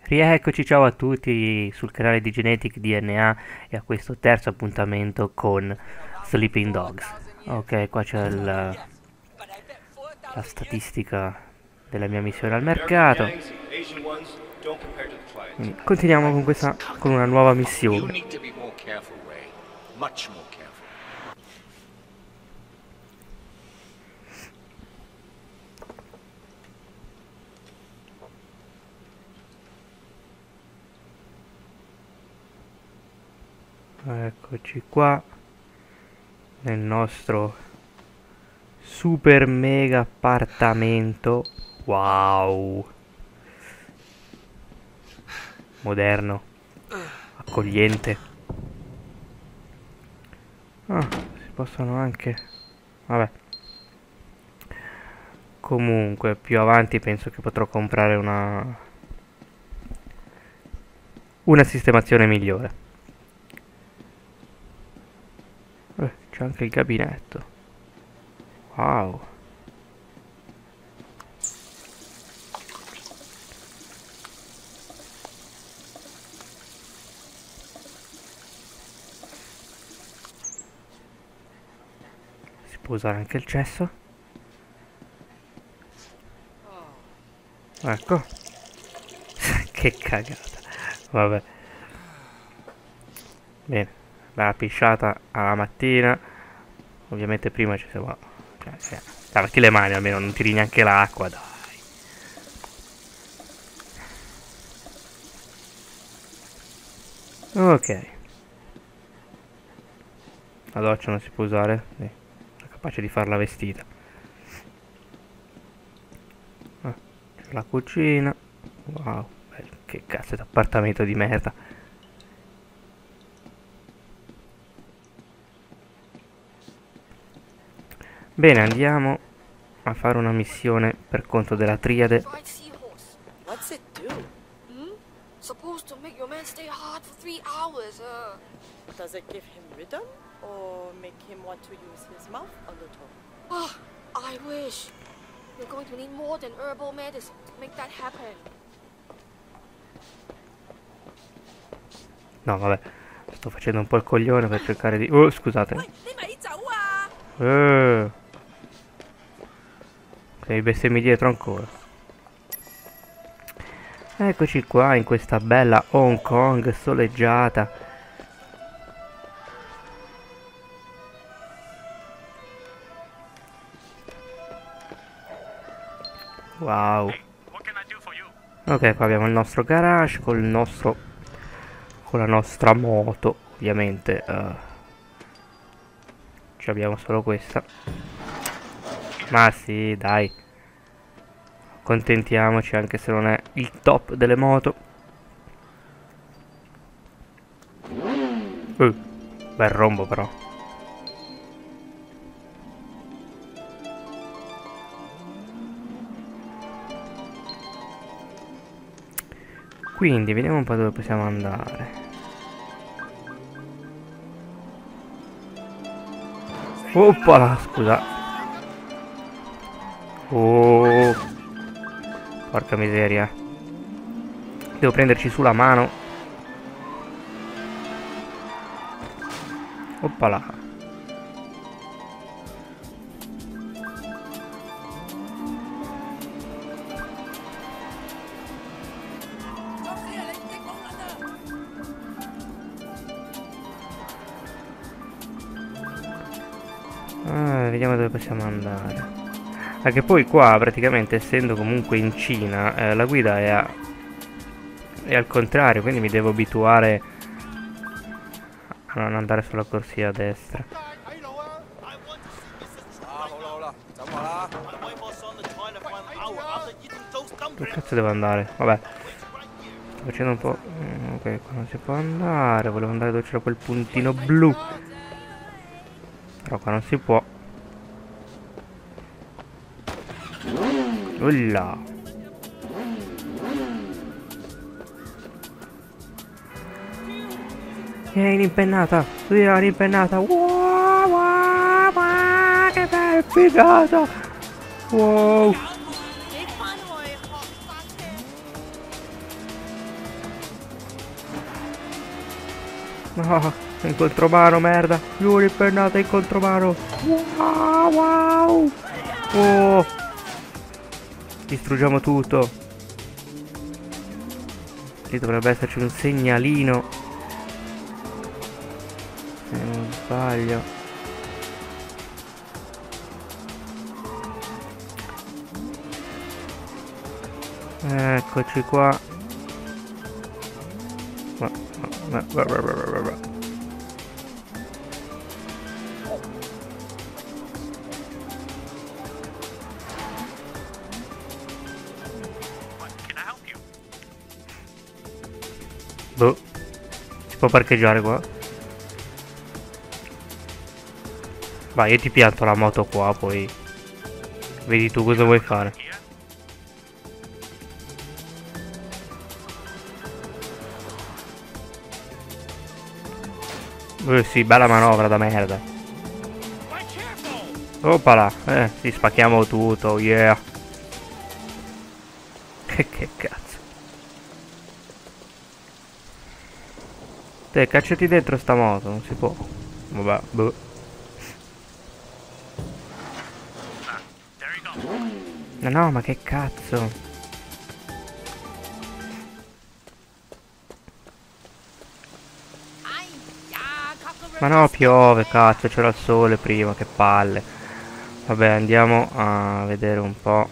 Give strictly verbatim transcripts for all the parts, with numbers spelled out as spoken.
Rieccoci, ciao a tutti sul canale di Genetic D N A e a questo terzo appuntamento con Sleeping Dogs. Ok, qua c'è il- la statistica della mia missione al mercato. Quindi continuiamo con questa, con una nuova You missione. need to be more careful, Ray. Much more careful. Eccoci qua nel nostro super mega appartamento. Wow, moderno, accogliente. Ah, si possono anche... Vabbè. Comunque, più avanti penso che potrò comprare una... una sistemazione migliore. Eh, c'è anche il gabinetto. Wow. Si può usare anche il cesso. Ecco. Che cagata. Vabbè. Bene. La pisciata alla mattina. Ovviamente prima ci siamo... Cioè, cioè, lavati le mani almeno, non tiri neanche l'acqua, dai. Ok. La doccia non si può usare? Sì. È capace di farla vestita. Ah, c'è la cucina. Wow. Beh, che cazzo di appartamento di merda. Bene, andiamo a fare una missione per conto della triade. Fried seahorse. What's it do? Hmm? Supposed to make your man stay hard for three hours. Uh. Does it give him rhythm or make him want to use his mouth a little? Oh, I wish. You're going to need more than herbal medicine to make that happen. No, vabbè, sto facendo un po' il coglione per cercare di... Oh, scusate. Eh. Se mi bestemmi dietro ancora. Eccoci qua in questa bella Hong Kong soleggiata. Wow. Ok, qua abbiamo il nostro garage col nostro con la nostra moto, ovviamente. Uh, ci abbiamo solo questa. Ma sì, dai. Accontentiamoci anche se non è il top delle moto. Uh, bel rombo però. Quindi vediamo un po' dove possiamo andare. Oppala, scusa. Oh, porca miseria. Devo prenderci sulla mano. Oppala. Ah, vediamo dove possiamo andare. Anche poi qua praticamente, essendo comunque in Cina, eh, la guida è, a, è al contrario, quindi mi devo abituare a non andare sulla corsia a destra. Dove cazzo devo andare? Vabbè, sto facendo un po'... mm, ok, qua non si può andare. Volevo andare dove c'era quel puntino blu, però qua non si può. Ulla. Vieni impennata. Vieni impennata. Wow, wow, wow, che bella figata. Wow. No, in contromano, merda. Giù, ripennata in contromano. Wow, wow. Oh. Distruggiamo tutto. Lì dovrebbe esserci un segnalino. Se non sbaglio. Eccoci qua. Ma, ma, ma, ma, ma, ma, ma. Boh. Si può parcheggiare qua? Vai, io ti pianto la moto qua, poi vedi tu cosa vuoi fare. Eh sì, bella manovra da merda. Oppala, eh, sì, spacchiamo tutto, yeah. Che, che cazzo. Te, cacciati dentro sta moto, non si può. Vabbè, boh. No, no, ma che cazzo. Ma no, piove, cazzo, c'era il sole prima, che palle. Vabbè, andiamo a vedere un po'.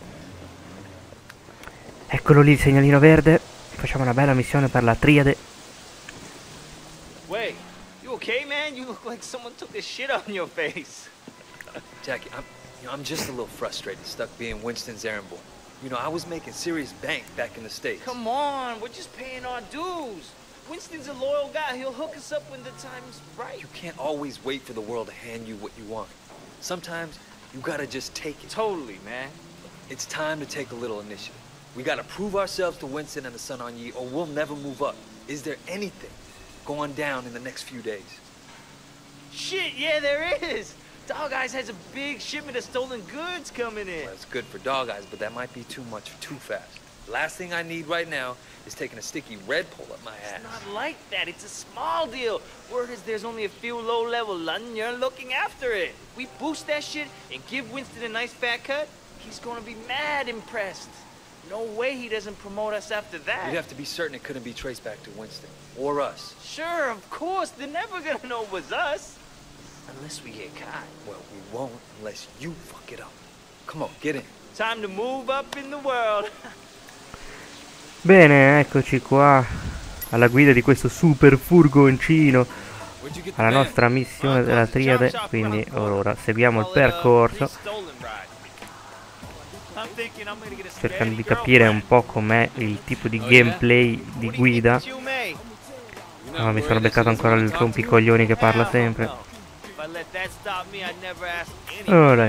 Eccolo lì il segnalino verde. Facciamo una bella missione per la triade. Wait, you okay, man? You look like someone took this shit on your face. Jackie, I'm, you know, I'm just a little frustrated, stuck being Winston's errand boy. You know, I was making serious bank back in the States. Come on, we're just paying our dues. Winston's a loyal guy. He'll hook us up when the time's right. You can't always wait for the world to hand you what you want. Sometimes, you gotta just take it. Totally, man. It's time to take a little initiative. We gotta prove ourselves to Winston and the Sun On Yee, or we'll never move up. Is there anything going down in the next few days? Shit, yeah, there is. Dog Eyes has a big shipment of stolen goods coming in. Well, it's good for Dog Eyes, but that might be too much too fast. The last thing I need right now is taking a sticky red pull up my ass. It's not like that. It's a small deal. Word is there's only a few low-level Londoners looking after it. If we boost that shit and give Winston a nice fat cut, he's gonna be mad impressed. No way he doesn't promote us after that. We'd have to be certain it couldn't be traced back to Winston. Or us. Sure, of course. They're never gonna know it was us. Unless we get caught. Well, we won't unless you fuck it up. Come on, get in. Time to move up in the world. Bene, eccoci qua alla guida di questo super furgoncino alla nostra missione della triade, quindi ora seguiamo il percorso cercando di capire un po' com'è il tipo di gameplay di guida. Oh, mi sono beccato ancora il rompicoglioni che parla sempre. Oh, dai.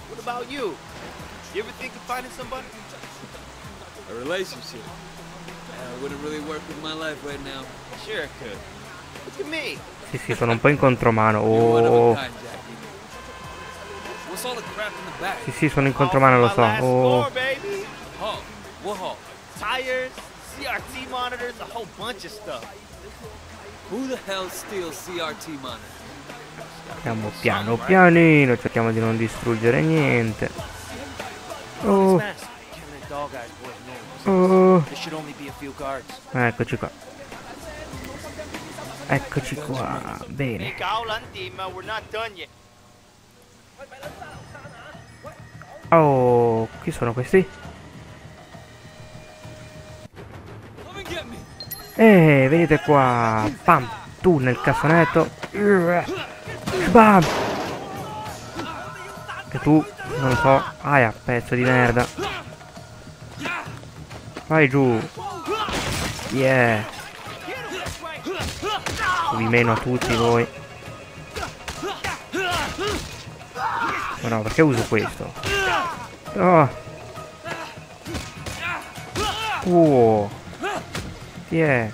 A relationship. Uh, wouldn't really work with my life right now. Sure it could. Look at me. Sì, sì, sono un po' in contromano. Oh. Sì, sì, sono in contromano, lo so. Oh. Tires, C R T monitors, a whole bunch of stuff. Who the hell steals C R T monitors? Andiamo piano pianino, cerchiamo di non distruggere niente. Oh. Oh. Eccoci qua. Eccoci qua. Bene. Oh, chi sono questi? Eh, venite qua. Pam, tu nel cassonetto. Bam. Che tu, non lo so. Aia, pezzo di merda. Vai giù. Yeah. Vi meno a tutti voi. Ma no, perché uso questo? Oh. Oh. Yeah.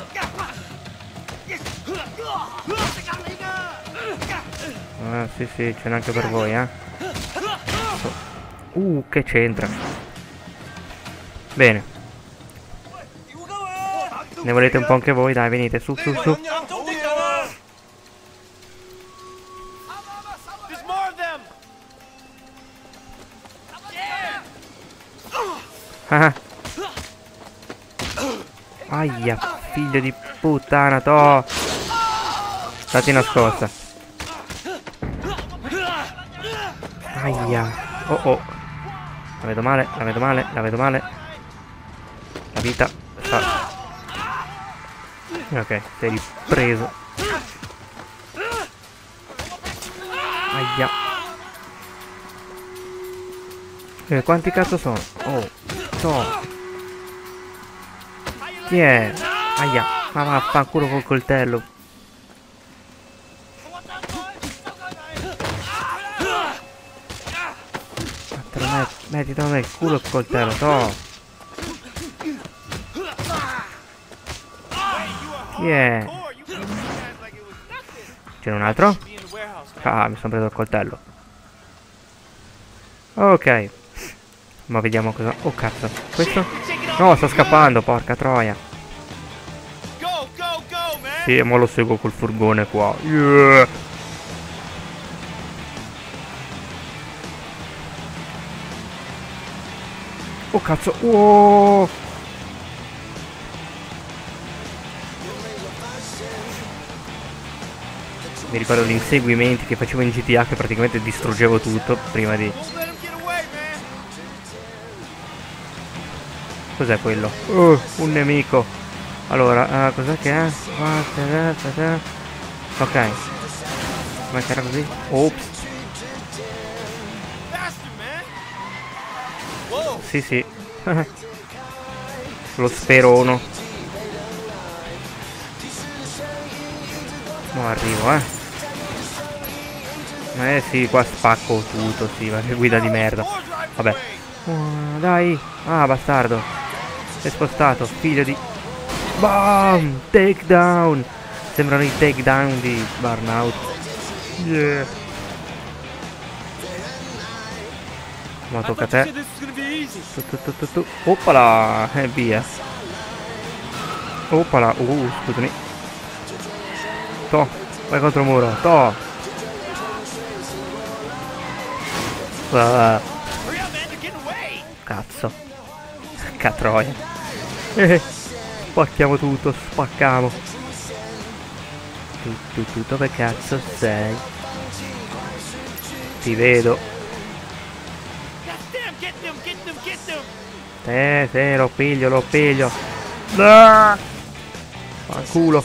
Ah, sì, sì, ce n'è anche per voi, eh. Uh, che c'entra. Bene. Ne volete un po' anche voi? Dai, venite, su, su, su. Ah. Aia, figlio di puttana, to. Stati nascosta. Aia. Oh oh. La vedo male, la vedo male, la vedo male. La vita sta... Ok, sei ripreso. Aia. Eh, quanti cazzo sono? Oh, to. Chi è? Aia. Ma vaffanculo col coltello. Metti da me il culo il coltello, to. Chi è? C'è un altro? Ah, mi sono preso il coltello. Ok. Ma vediamo cosa... Oh cazzo, questo? No, sta scappando, porca troia. Sì, ma lo seguo col furgone qua. Yeah. Oh cazzo, wow. Mi ricordo gli inseguimenti che facevo in G T A, che praticamente distruggevo tutto prima di... Cos'è quello? Oh, un nemico. Allora, uh, cos'è che è? Ok. Ma che era così? Ops. Sì, sì. Lo sperono. No, arrivo, eh. Eh sì, qua spacco tutto, sì, ma che guida di merda. Vabbè. Uh, dai. Ah, bastardo. Si è spostato, figlio di... Bam! Takedown! Sembrano i takedown di Burnout. Yeah. Ma tocca a te. Tu, tu, tu, tu, tu. Oppala! E eh, via. Oppala! Uh, scusami. To! Vai contro il muro! To! Uh. Cazzo! Catroia! Eh, spacchiamo tutto! Spacchiamo! Tu, tu, tu, dove cazzo sei? Ti vedo! Eh, sì, lo piglio, lo piglio. Ah! Fanculo.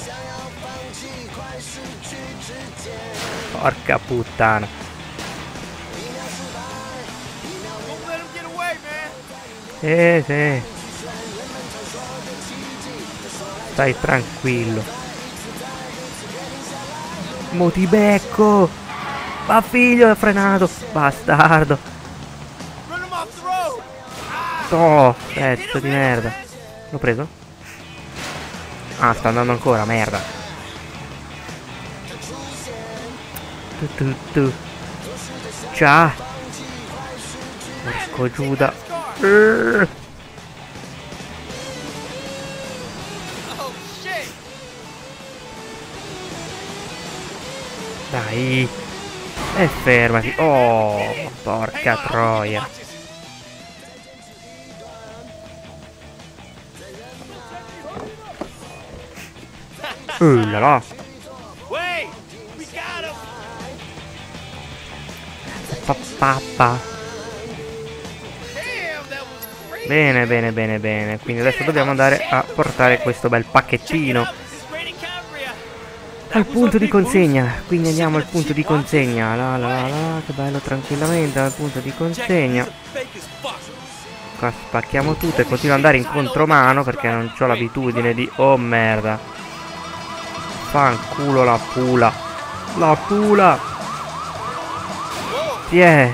Porca puttana. Eh, sì. Stai tranquillo. Mo ti becco. Ma figlio, è frenato. Bastardo. Oh, pezzo di merda. L'ho preso? Ah, sta andando ancora, merda. Tu tu tu. Ciao. Porco Giuda. Uh. Dai. E fermati. Oh, porca troia. Uh là là. Papà. Bene, bene, bene, bene. Quindi adesso dobbiamo andare a portare questo bel pacchettino al punto di consegna. Quindi andiamo al punto di consegna. La la la la, che bello, tranquillamente al punto di consegna. Qua spacchiamo tutto e continuo ad andare in contromano perché non ho l'abitudine di... Oh merda. Fanculo la pula. La pula. Chi è?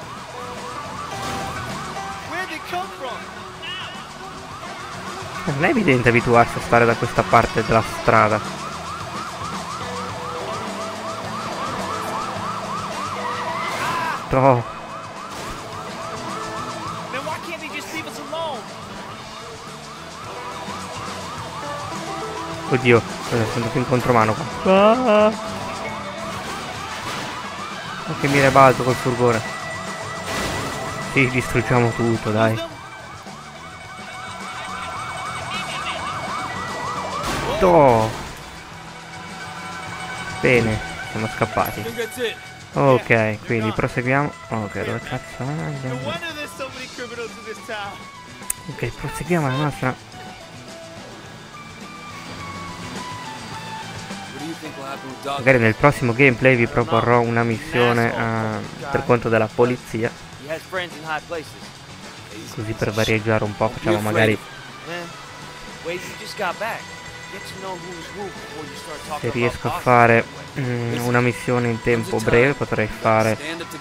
Non è evidente abituarsi a stare da questa parte della strada. Tro. Oddio, sono andato in contromano qua. Ah. Anche mi rebalto col furgone. Sì, distruggiamo tutto, dai. To! Bene, siamo scappati. Ok, quindi proseguiamo. Ok, dove cazzo andiamo? Ok, proseguiamo la nostra. Magari nel prossimo gameplay vi proporrò una missione uh, per conto della polizia. Così per varieggiare un po' facciamo magari, se riesco a fare mm, una missione in tempo breve, potrei fare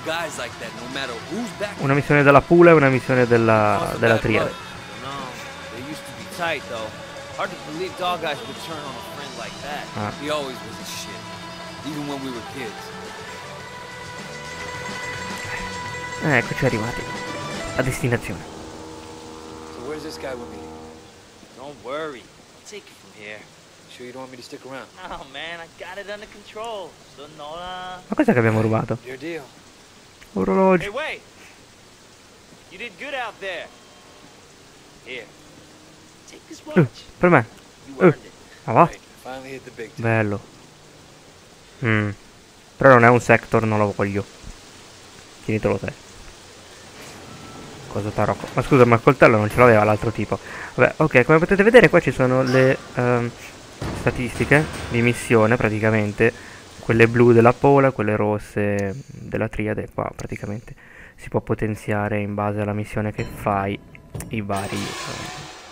una missione della Pula e una missione della, della Triade. Ah. Eh, eccoci arrivati a destinazione. Don't worry, I'll take it from here. Sure you don't want me to stick around? Oh man, I got it under control. So no, uh... Ma cos'è che abbiamo rubato? Your deal. Orologio. Hey, wait! You did good out there. Here, take this Uh, watch. per me. You Uh, earned it. ma va? Finally hit the big time. Bello. Mm. Però non è un sector, non lo voglio. Tienitelo te. Cosa tarocco? Ma scusa, ma il coltello non ce l'aveva l'altro tipo. Vabbè, ok, come potete vedere qua ci sono le um, statistiche di missione praticamente. Quelle blu della Pola, quelle rosse della Triade. Qua praticamente si può potenziare in base alla missione che fai i vari uh,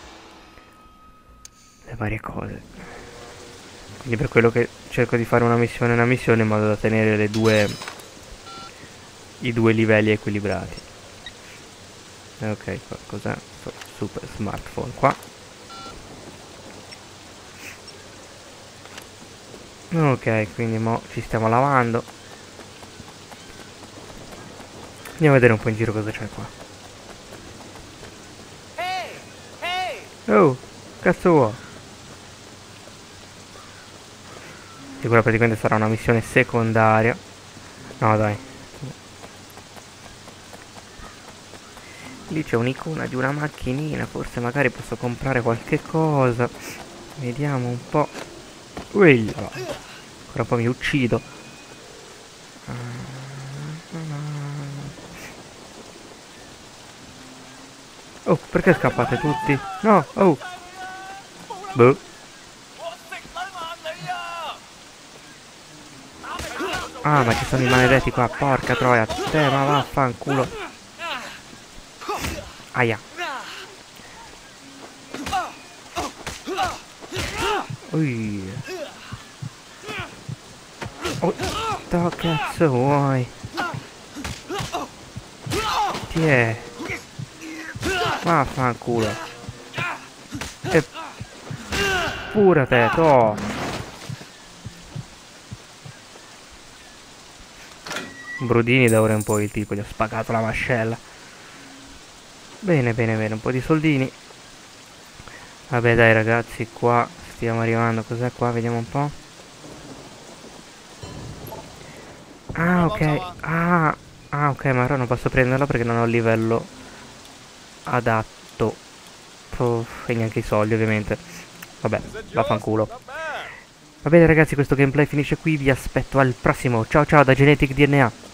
le varie cose. Quindi per quello che cerco di fare una missione una missione in modo da tenere le due i due livelli equilibrati. Ok, qua cos'è? Super smartphone qua. Ok, quindi mo ci stiamo lavando. Andiamo a vedere un po' in giro cosa c'è qua. Hey, hey! Oh, cazzo vuoi? Sicura praticamente sarà una missione secondaria. No dai. Lì c'è un'icona di una macchinina. Forse magari posso comprare qualche cosa. Vediamo un po'. Ui, ancora un po' mi uccido. Oh, perché scappate tutti? No, oh. Boh. Ah, ma ci sono i maledetti qua, porca troia. Te, ma vaffanculo. Aia. Ui. Oh, che cazzo vuoi? Tiè. Vaffanculo. E pure te, to. Brodini da ora in poi il tipo gli ha spaccato la mascella. Bene, bene, bene, un po' di soldini. Vabbè dai ragazzi, qua stiamo arrivando. Cos'è qua? Vediamo un po'. Ah, ok. Ah, ah, ok, ma ora non posso prenderlo perché non ho il livello adatto. Uff, e neanche i soldi ovviamente. Vabbè, vaffanculo. Va bene ragazzi, questo gameplay finisce qui. Vi aspetto al prossimo. Ciao ciao da Genetic D N A.